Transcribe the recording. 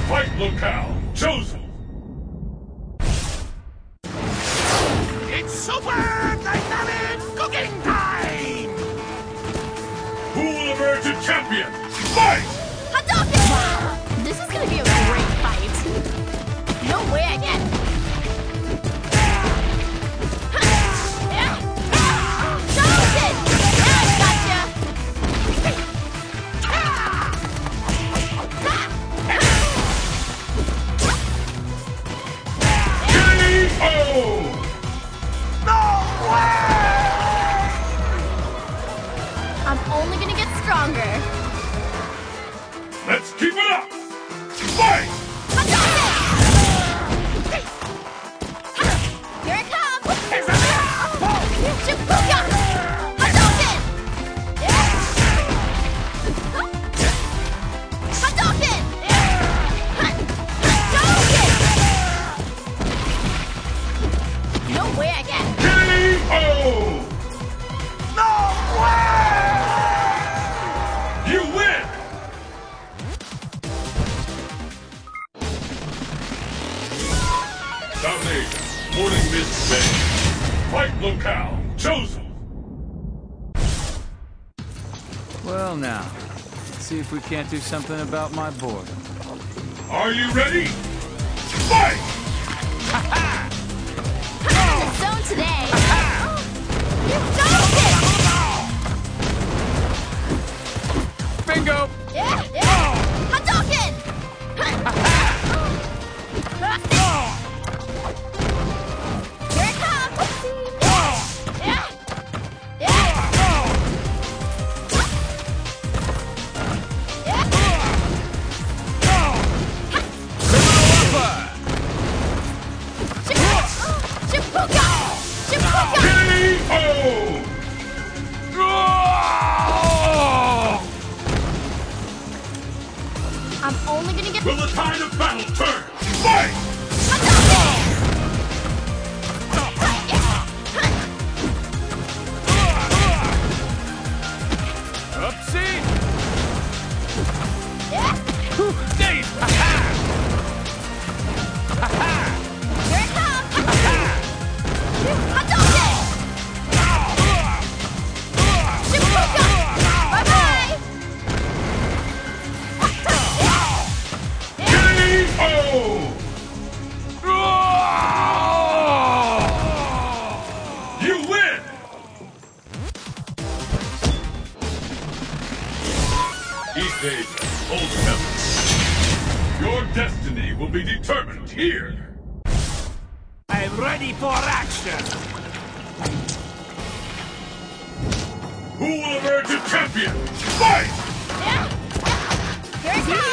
Fight locale chosen. It's super dynamic cooking time! Who will emerge a champion? Fight! Hadouken! This is gonna be a great fight. No way I get. Hadouken! Now I gotcha! KO! No way! I'm only gonna get stronger. Let's keep it up! Fight! Here it comes! Shibuya! Hadouken! Hadouken! Hadouken! No way I get. KO! No way! You win! South Asia, Morning Mist Bay. Fight locale chosen. Well now, let's see if we can't do something about my board. Are you ready? Fight! I'm in the zone today. Hadouken! Bingo! Hadouken! Here it comes! Shibuya! Shibuya! KO! I'm only gonna get. Will the tide of battle turn? Fight! Oopsie! Dave! Here it comes! Hadouken! Shibuya! Bye-bye! KO! You win! East Asia, Old Heaven. Your destiny will be determined here. I'm ready for action! Who will emerge a champion? Fight! Here it comes!